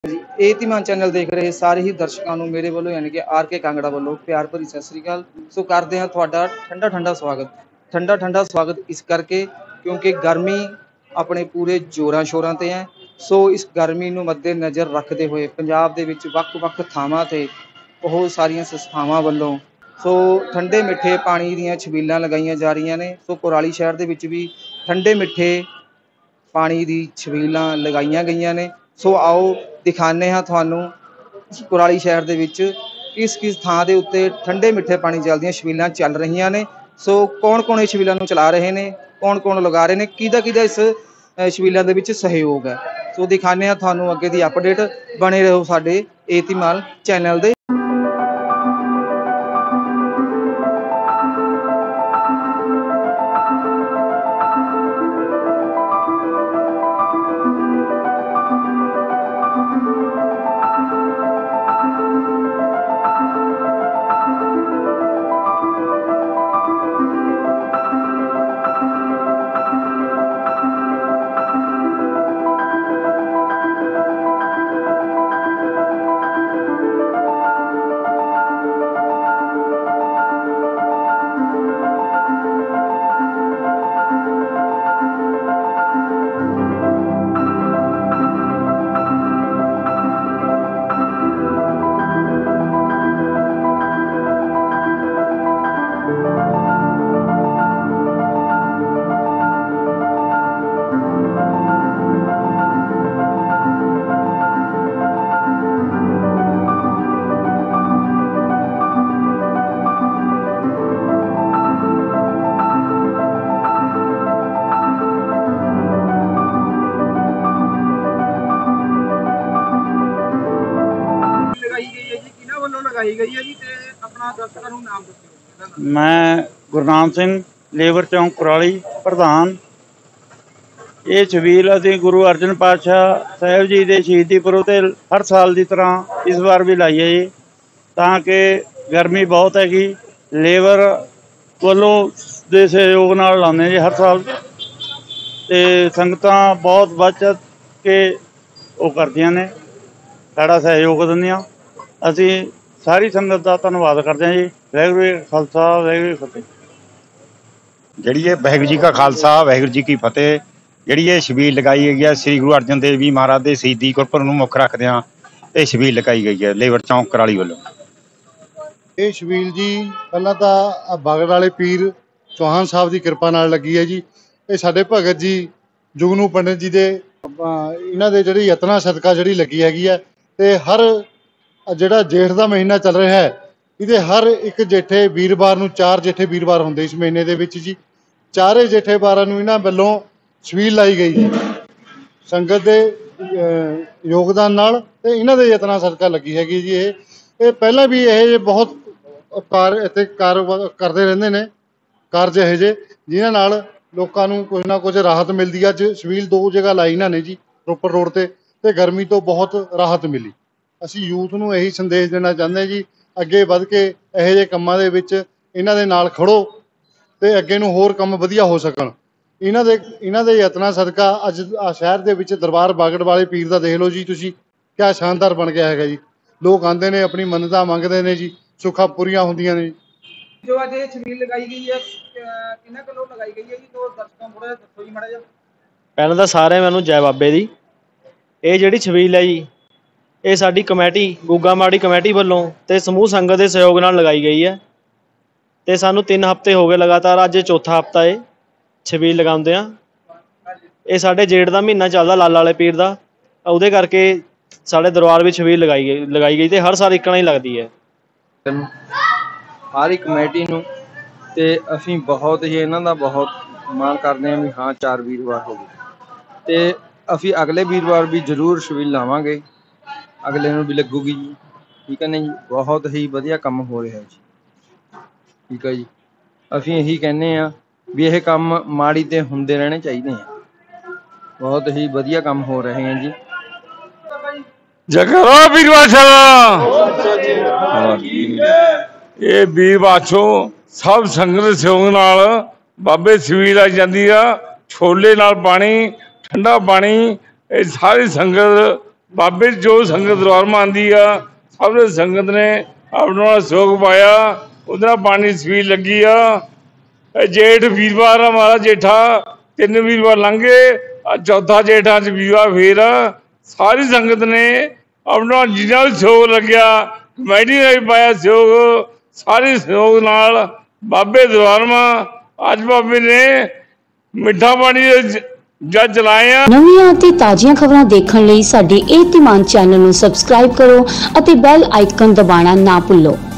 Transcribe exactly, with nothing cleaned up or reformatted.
ਏਤੀਮਾਨ channel देख रहे सारे ही दर्शकों को मेरे वालों यानी कि आर के कांगड़ा वालों प्यार भरी सत श्री अकाल। सो करते हैं थोड़ा ठंडा ठंडा स्वागत। ठंडा ठंडा स्वागत इस करके क्योंकि गर्मी अपने पूरे जोरां शोरां ते है। सो इस गर्मी नूं मद्दे नज़र रखते हुए पंजाब दे विच वख-वख थावां ते बहुत सारियां संस्थावां वालों सो ठंडे मिठे पानी दीयां छबीलां लगाईयां जा रही ने। सो कुराली शहर दे विच भी ठंडे मिठे पानी दी छबीलां लगाईयां गईयां ने। सो आओ दिखाने हाँ तुहानूं कुराली शहर दे विच किस किस थां दे उत्ते ठंडे मिठे पानी जल दियां छबीलां चल रही ने। सो कौन कौन इस छबीलां नूं चला रहे ने, कौन कौन लगा रहे ने, किहदा किहदा इस छबीलां दे विच सहयोग है। सो दिखाने हाँ तुहानूं अगे दी अपडेट। बने रहो साडे एतीमाल चैनल दे। मैं गुरनाम सिंह लेबर चौंक कुराली प्रधान। ये छबील असीं गुरु अर्जन पातशाह साहब जी के शहीदी पुरब ते हर साल की तरह इस बार भी लाई है जी, ताकि गर्मी बहुत हैगी। लेबर वालों दे सहयोग नाल लाने जी हर साल, ते संगतां बहुत बचत के वो करदियां ने, साड़ा सहयोग दिंदियां। असीं सारी संगत का धन्नवाद करते हैं जी। वाहिगुरू जी खालसा वाहिगुरू जी फतेह। जी ये वाहिगुरू जी का खालसा वाहिगुरू जी की फतेह। जी ये छबील लगाई गई है श्री गुरु अर्जन देव जी महाराज के शहीदी गुरपुरब नूं मुख रखदिआं ये छबील लगाई गई है लेबर चौंक कराली वालों। ये छबील जी पहला तो बागड़ वाले पीर चौहान साहब की किरपा नाल लगी है जी। ये साडे भगत जी जुगनू पंडित जी के इन्हां दे जिहड़े यत्नां सदका जिहड़ी लगी हैगी है। ते हर जिहड़ा जेठ का महीना चल रहा है ये हर एक जेठे वीरवार नूं चार जेठे वीरवार होंदे इस महीने दे विच जी। चारे जेठे वारां नूं इन्हां वल्लों छबील लाई गई है संगत के योगदान नाल ते इन्हां दे यत्नां सदका लगी हैगी जी। ये पहला भी ये बहुत कार इत्थे कारोबार करते रहंदे ने कारज इहो जे जिन्हां नाल लोकां नूं कुछ ना कुछ राहत मिलदी है। अज छबील दो जगह लाई इन्हां ने जी रोपड़ रोड ते ते गर्मी तो बहुत राहत मिली। असीं यूथ नूं यही संदेश देना चाहुंदे जी अगे वध के इहो ਜਿਹੇ ਕੰਮਾਂ ਦੇ ਵਿੱਚ ਇਹਨਾਂ ਦੇ ਨਾਲ ਖੜੋ ਤੇ ਅੱਗੇ ਨੂੰ ਹੋਰ ਕੰਮ ਵਧੀਆ ਹੋ ਸਕਣ। ਇਹਨਾਂ ਦੇ ਇਹਨਾਂ ਦੇ ਯਤਨਾਂ ਸਦਕਾ ਅੱਜ ਸ਼ਹਿਰ ਦੇ ਵਿੱਚ ਦਰਬਾਰ ਬਾਗੜ ਵਾਲੇ ਪੀਰ ਦਾ ਦੇਖ ਲਓ ਜੀ ਤੁਸੀਂ ਕਿਆ ਸ਼ਾਨਦਾਰ ਬਣ ਗਿਆ ਹੈਗਾ ਜੀ। ਲੋਕ ਆਉਂਦੇ ਨੇ ਆਪਣੀ ਮੰਨਤਾਂ ਮੰਗਦੇ ਨੇ ਜੀ, ਸੁੱਖਾਂ ਪੂਰੀਆਂ ਹੁੰਦੀਆਂ ਨੇ। जो आज ये छबील लगाई गई है किन्ना किलो लगाई गई है जी, तो दर्शकों थोड़ा दसो जी माड़ा जिहा। पहले तो सारे मैनू जय बाबे दी। ये जिहड़ी छबील है जी ये साडी कमेटी गुग्गा माड़ी कमेटी वालों ते समूह संगत के सहयोग नाल लगाई गई है। ते सानू तीन हफ्ते हो गए लगातार, अज चौथा हफ्ता है छबील लगाउंदे आ। ये साडे जेठ का महीना चलदा लाला वाले पीर दा, उहदे करके साडे दरबार भी छबील लगाई गई लगाई गई ते हर साल इकना ही लगदी है। सारी कमेटी नूं ते असीं बहुत ही इन्हां दा बहुत माण करदे हां भी हाँ चार वीरवार हो गए ते असीं अगले वीरवार भी जरूर छबील लावांगे, अगले नूं भी लगूगी जी। ठीक है ना जी, बहुत ही वधिया काम हो रहा है जी। ठीक है जी, असीं यही कहने आ भी यह काम माड़ी ते हुंदे रहने चाहिए हैं। बहुत ही वधिया काम हो रहे हैं जी। जगरा वीर ये वीर बाछो सब संगत सहयोग नाल बाबे छबील आ जाती आ। छोले नाल पानी ठंडा पानी ये सारी संगत ਬਾਬੇ ਜੋ ਸੰਗਤ ਦਰਬਾਰ ਮਾ ਆਉਂਦੀ ਆ ਸਭ ਨੇ ਸੰਗਤ ਨੇ ਆਪਣਾ ਸਹਿਯੋਗ ਪਾਇਆ। ਉਹਦੇ ਨਾਲ ਪਾਣੀ ਛਬੀਲ ਲੱਗੀ ਆ। ਇਹ ਜੇਠ ਵੀਰਵਾਰ ਆ ਮਾਰਾ ਜੇਠਾ ਤਿੰਨ ਵੀਰਵਾਰ ਲੰਘ ਗਏ, ਚੌਥਾ ਜੇਠਾ ਚ ਵੀਰਵਾਰ ਫੇਰ ਆ। ਸਾਰੀ ਸੰਗਤ ਨੇ ਆਪਣਾ ਜਿੰਨਾ ਵੀ ਸਹਿਯੋਗ ਲੱਗਿਆ ਕਮੇਟੀ ਨੇ ਵੀ ਪਾਇਆ ਸਹਿਯੋਗ। ਸਾਰੇ ਸਹਿਯੋਗ ਨਾਲ ਬਾਬੇ ਦਰਬਾਰ ਮਾ ਅੱਜ ਬਾਬੇ ਨੇ ਮਿੱਠਾ ਪਾਣੀ ਜੱਜ ਚਲਾਏ ਆ। ਨਵੀਆਂ ਅਤੇ ਤਾਜ਼ੀਆਂ ਖਬਰਾਂ ਦੇਖਣ ਲਈ ਸਾਡੇ ਇਹ ਧੀਮਾਨ ਚੈਨਲ ਨੂੰ ਸਬਸਕ੍ਰਾਈਬ ਕਰੋ ਅਤੇ ਬੈਲ ਆਈਕਨ ਦਬਾਉਣਾ ਨਾ ਭੁੱਲੋ।